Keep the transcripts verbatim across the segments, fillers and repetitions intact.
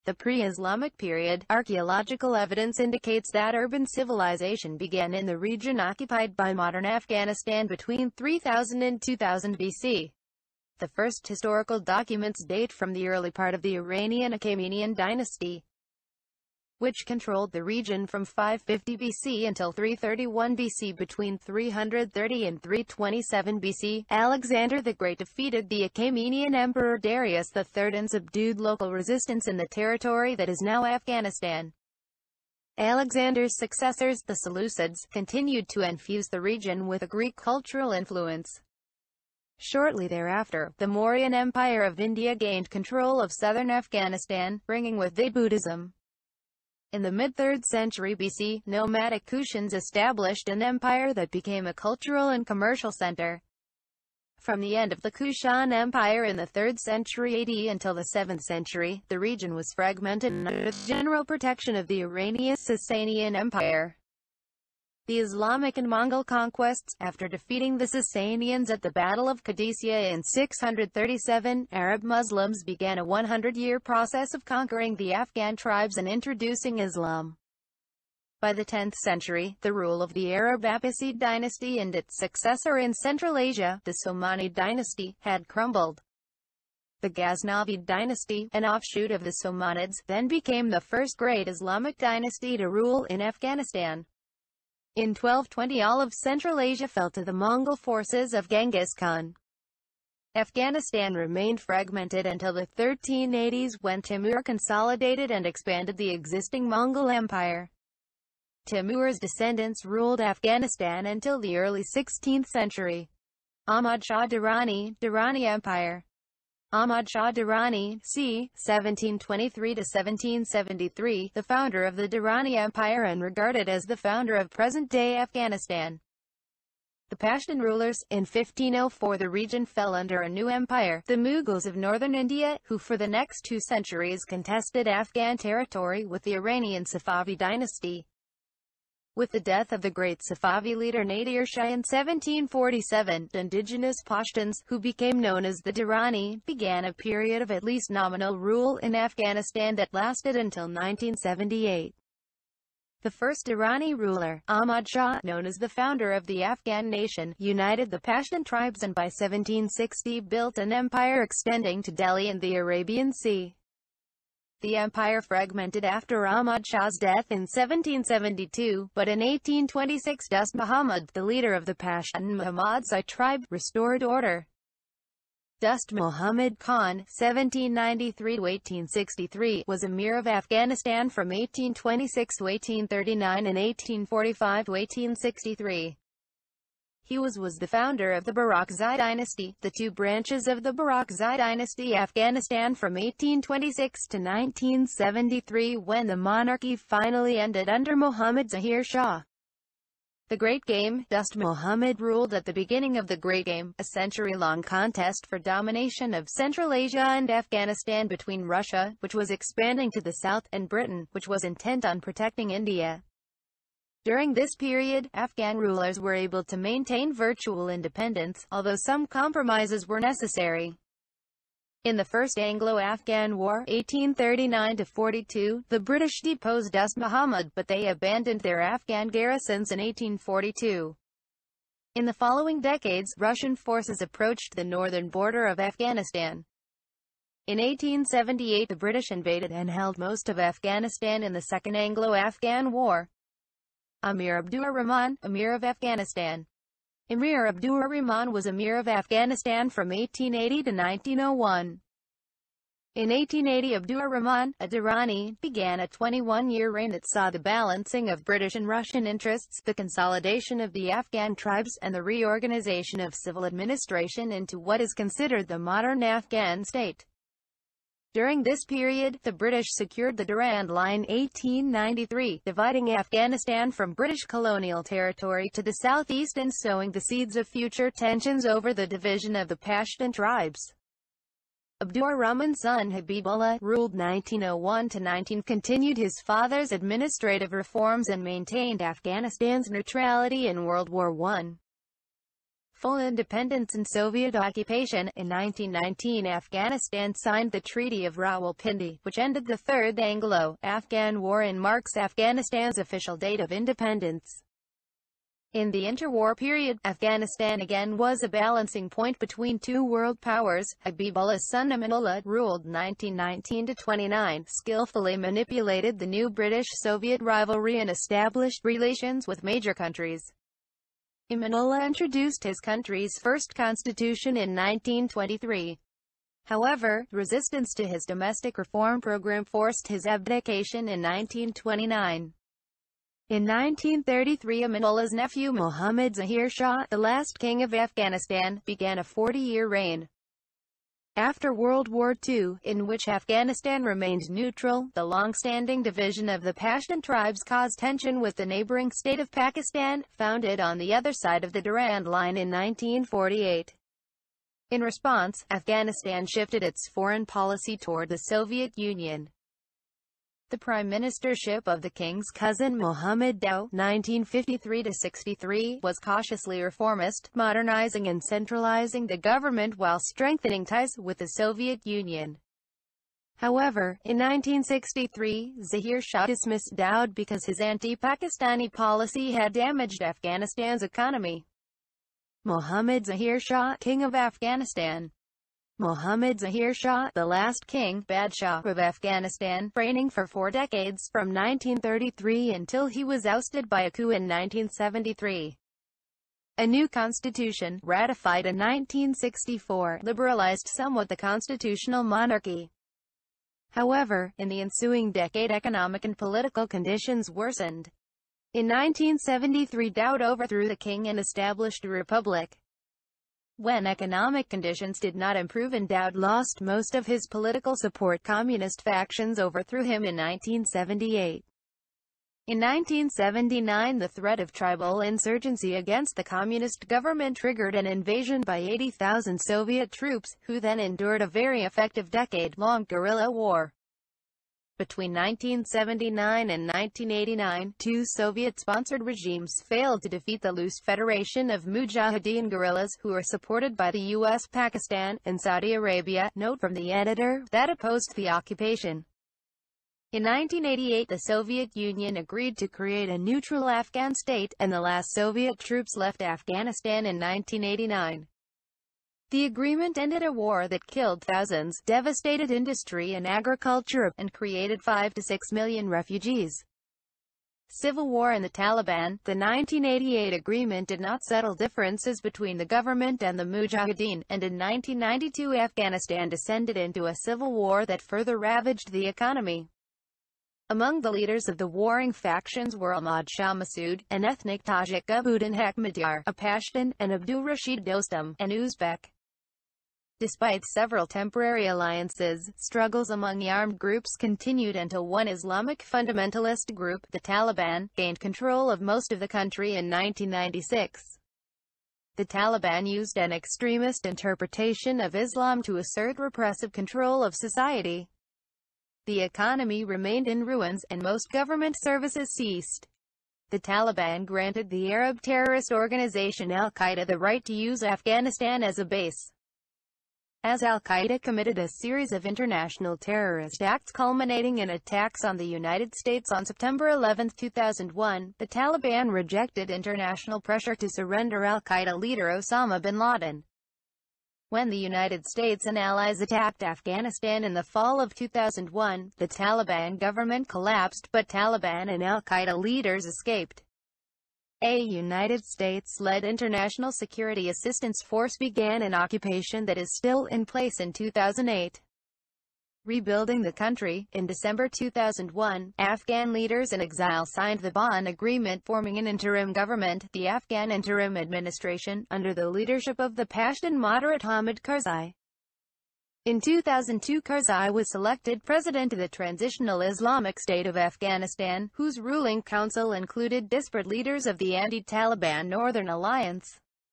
The pre-Islamic period. Archaeological evidence indicates that urban civilization began in the region occupied by modern Afghanistan between three thousand and two thousand B C. The first historical documents date from the early part of the Iranian Achaemenian dynasty, which controlled the region from five fifty B C until three thirty-one B C. Between three hundred thirty and three twenty-seven B C, Alexander the Great defeated the Achaemenian Emperor Darius the third and subdued local resistance in the territory that is now Afghanistan. Alexander's successors, the Seleucids, continued to infuse the region with a Greek cultural influence. Shortly thereafter, the Mauryan Empire of India gained control of southern Afghanistan, bringing with it Buddhism. In the mid-third century B C, nomadic Kushans established an empire that became a cultural and commercial center. From the end of the Kushan Empire in the third century A D until the seventh century, the region was fragmented under the general protection of the Iranian-Sasanian Empire. The Islamic and Mongol conquests. After defeating the Sasanians at the Battle of Qadisiyah in six hundred thirty-seven, Arab Muslims began a hundred-year process of conquering the Afghan tribes and introducing Islam. By the tenth century, the rule of the Arab Abbasid dynasty and its successor in Central Asia, the Somanid dynasty, had crumbled. The Ghaznavid dynasty, an offshoot of the Somanids, then became the first great Islamic dynasty to rule in Afghanistan. In twelve twenty, all of Central Asia fell to the Mongol forces of Genghis Khan. Afghanistan remained fragmented until the thirteen eighties, when Timur consolidated and expanded the existing Mongol Empire. Timur's descendants ruled Afghanistan until the early sixteenth century. Ahmad Shah Durrani, Durrani Empire. Ahmad Shah Durrani, c. seventeen twenty-three to seventeen seventy-three, the founder of the Durrani Empire and regarded as the founder of present-day Afghanistan. The Pashtun rulers. In fifteen oh four, the region fell under a new empire, the Mughals of northern India, who for the next two centuries contested Afghan territory with the Iranian Safavi dynasty. With the death of the great Safavi leader Nadir Shah in seventeen forty-seven, indigenous Pashtuns, who became known as the Durrani, began a period of at least nominal rule in Afghanistan that lasted until nineteen seventy-eight. The first Durrani ruler, Ahmad Shah, known as the founder of the Afghan nation, united the Pashtun tribes and by seventeen sixty built an empire extending to Delhi and the Arabian Sea. The empire fragmented after Ahmad Shah's death in seventeen seventy-two, but in eighteen twenty-six Dost Muhammad, the leader of the Pashtun Muhammadzi tribe, restored order. Dost Muhammad Khan, seventeen ninety-three to eighteen sixty-three, was Emir of Afghanistan from eighteen twenty-six to eighteen thirty-nine and eighteen forty-five to eighteen sixty-three. He was, was the founder of the Barakzai dynasty, the two branches of the Barakzai dynasty Afghanistan from eighteen twenty-six to nineteen seventy-three, when the monarchy finally ended under Muhammad Zahir Shah. The Great Game. Dost Muhammad ruled at the beginning of the Great Game, a century-long contest for domination of Central Asia and Afghanistan between Russia, which was expanding to the south, and Britain, which was intent on protecting India. During this period, Afghan rulers were able to maintain virtual independence, although some compromises were necessary. In the First Anglo-Afghan War, eighteen thirty-nine to forty-two, the British deposed Dost Muhammad, but they abandoned their Afghan garrisons in eighteen forty-two. In the following decades, Russian forces approached the northern border of Afghanistan. In eighteen seventy-eight, the British invaded and held most of Afghanistan in the Second Anglo-Afghan War. Amir Abdur Rahman, Emir of Afghanistan. Emir Abdur Rahman was Emir of Afghanistan from eighteen eighty to nineteen oh one. In eighteen eighty, Abdur Rahman, a Durrani, began a twenty-one-year reign that saw the balancing of British and Russian interests, the consolidation of the Afghan tribes, and the reorganization of civil administration into what is considered the modern Afghan state. During this period, the British secured the Durand Line eighteen ninety-three, dividing Afghanistan from British colonial territory to the southeast and sowing the seeds of future tensions over the division of the Pashtun tribes. Abdur Rahman's son Habibullah, ruled nineteen oh one to nineteen, continued his father's administrative reforms and maintained Afghanistan's neutrality in World War One. full independence and Soviet occupation. In nineteen nineteen, Afghanistan signed the Treaty of Rawalpindi, which ended the Third Anglo-Afghan War and marks Afghanistan's official date of independence. In the interwar period, Afghanistan again was a balancing point between two world powers. Habibullah's son Amanullah ruled nineteen nineteen to twenty-nine, skillfully manipulated the new British-Soviet rivalry and established relations with major countries. Amanullah introduced his country's first constitution in nineteen twenty-three. However, resistance to his domestic reform program forced his abdication in nineteen twenty-nine. In nineteen thirty-three, Amanullah's nephew Muhammad Zahir Shah, the last king of Afghanistan, began a forty-year reign. After World War Two, in which Afghanistan remained neutral, the long-standing division of the Pashtun tribes caused tension with the neighboring state of Pakistan, founded on the other side of the Durand Line in nineteen forty-eight. In response, Afghanistan shifted its foreign policy toward the Soviet Union. The prime ministership of the king's cousin Muhammad Daud nineteen fifty-three to sixty-three was cautiously reformist, modernizing and centralizing the government while strengthening ties with the Soviet Union. However, in nineteen sixty-three, Zahir Shah dismissed Daud because his anti-Pakistani policy had damaged Afghanistan's economy. Muhammad Zahir Shah, King of Afghanistan. Muhammad Zahir Shah, the last king, Badshah of Afghanistan, reigning for four decades, from nineteen thirty-three until he was ousted by a coup in nineteen seventy-three. A new constitution, ratified in nineteen sixty-four, liberalized somewhat the constitutional monarchy. However, in the ensuing decade economic and political conditions worsened. In nineteen seventy-three, Daud overthrew the king and established a republic. When economic conditions did not improve and Daud lost most of his political support, communist factions overthrew him in nineteen seventy-eight. In nineteen seventy-nine, the threat of tribal insurgency against the communist government triggered an invasion by eighty thousand Soviet troops, who then endured a very effective decade-long guerrilla war. Between nineteen seventy-nine and nineteen eighty-nine, two Soviet-sponsored regimes failed to defeat the loose Federation of Mujahideen guerrillas, who were supported by the U S, Pakistan, and Saudi Arabia. Note from the editor, that opposed the occupation. In nineteen eighty-eight, the Soviet Union agreed to create a neutral Afghan state, and the last Soviet troops left Afghanistan in nineteen eighty-nine. The agreement ended a war that killed thousands, devastated industry and agriculture, and created five to six million refugees. Civil war and the Taliban. The nineteen eighty-eight agreement did not settle differences between the government and the Mujahideen, and in nineteen ninety-two Afghanistan descended into a civil war that further ravaged the economy. Among the leaders of the warring factions were Ahmad Shah Massoud, an ethnic Tajik, Abuddin Hekmatyar, a Pashtun, and Abdul Rashid Dostum, an Uzbek. Despite several temporary alliances, struggles among the armed groups continued until one Islamic fundamentalist group, the Taliban, gained control of most of the country in nineteen ninety-six. The Taliban used an extremist interpretation of Islam to assert repressive control of society. The economy remained in ruins, and most government services ceased. The Taliban granted the Arab terrorist organization Al-Qaeda the right to use Afghanistan as a base. As Al-Qaeda committed a series of international terrorist acts culminating in attacks on the United States on September eleventh two thousand one, the Taliban rejected international pressure to surrender Al-Qaeda leader Osama bin Laden. When the United States and allies attacked Afghanistan in the fall of two thousand one, the Taliban government collapsed, but Taliban and Al-Qaeda leaders escaped. A United States-led International Security Assistance Force began an occupation that is still in place in two thousand eight. Rebuilding the country. In December two thousand one, Afghan leaders in exile signed the Bonn Agreement, forming an interim government, the Afghan Interim Administration, under the leadership of the Pashtun moderate Hamid Karzai. In two thousand two, Karzai was selected president of the Transitional Islamic State of Afghanistan, whose ruling council included disparate leaders of the anti-Taliban Northern Alliance.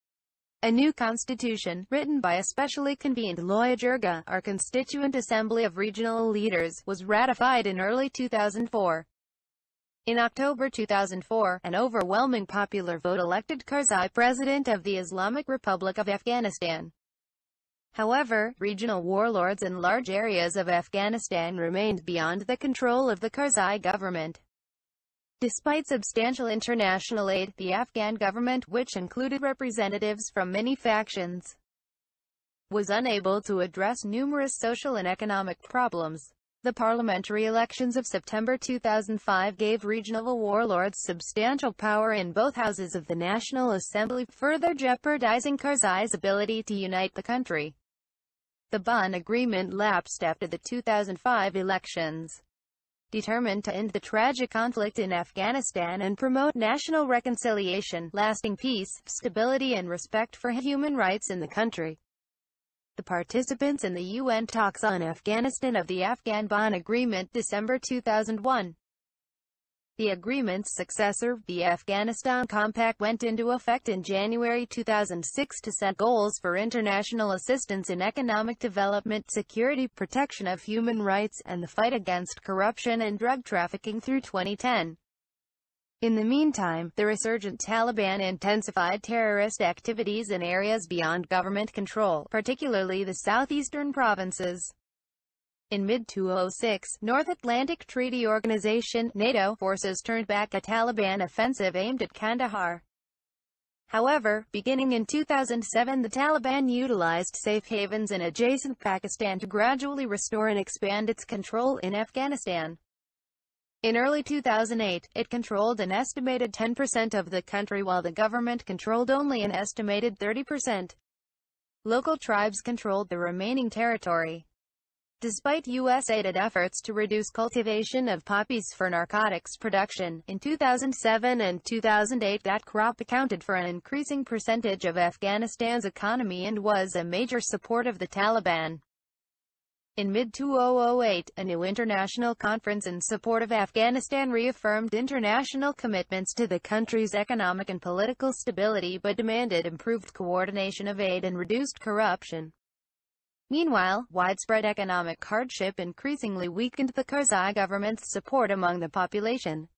A new constitution, written by a specially convened Loya Jirga, or Constituent Assembly of Regional Leaders, was ratified in early two thousand four. In October two thousand four, an overwhelming popular vote elected Karzai president of the Islamic Republic of Afghanistan. However, regional warlords in large areas of Afghanistan remained beyond the control of the Karzai government. Despite substantial international aid, the Afghan government, which included representatives from many factions, was unable to address numerous social and economic problems. The parliamentary elections of September two thousand five gave regional warlords substantial power in both houses of the National Assembly, further jeopardizing Karzai's ability to unite the country. The Bonn Agreement lapsed after the two thousand five elections. Determined to end the tragic conflict in Afghanistan and promote national reconciliation, lasting peace, stability and respect for human rights in the country, the participants in the U N talks on Afghanistan of the Afghan Bonn Agreement, December two thousand one. The agreement's successor, the Afghanistan Compact, went into effect in January two thousand six to set goals for international assistance in economic development, security, protection of human rights, and the fight against corruption and drug trafficking through twenty ten. In the meantime, the resurgent Taliban intensified terrorist activities in areas beyond government control, particularly the southeastern provinces. In mid two thousand six, North Atlantic Treaty Organization (NATO) forces turned back a Taliban offensive aimed at Kandahar. However, beginning in two thousand seven, the Taliban utilized safe havens in adjacent Pakistan to gradually restore and expand its control in Afghanistan. In early two thousand eight, it controlled an estimated ten percent of the country while the government controlled only an estimated thirty percent. Local tribes controlled the remaining territory. Despite U S-aided efforts to reduce cultivation of poppies for narcotics production, in two thousand seven and two thousand eight that crop accounted for an increasing percentage of Afghanistan's economy and was a major support of the Taliban. In mid two thousand eight, a new international conference in support of Afghanistan reaffirmed international commitments to the country's economic and political stability but demanded improved coordination of aid and reduced corruption. Meanwhile, widespread economic hardship increasingly weakened the Karzai government's support among the population.